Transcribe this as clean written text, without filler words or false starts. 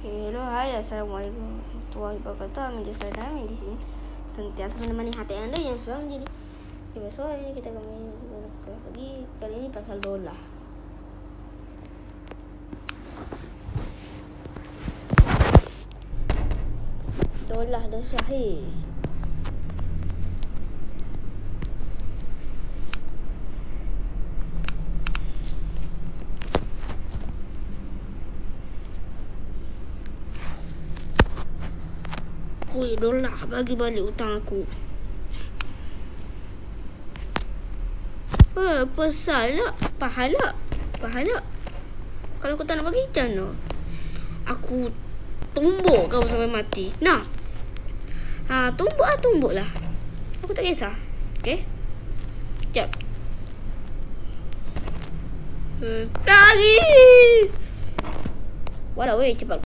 Hello, hai, assalamualaikum warahmatullahi wabarakatuh. Amin Sadam di sini sentiasa menemani hati anda yang selalu menjadi besok. Ini kita kembali lagi, kali ini pasal dolar. Dolar dan Syahir. Woi, dolar bagi balik hutang aku. Pesalah pahala. Kalau aku tak nak bagi macam mana? Aku tumbuk kau sampai mati. Nah. Tumbuk lah. Aku tak kisah. Okay? Sekejap. Tak lagi. Walau cepat.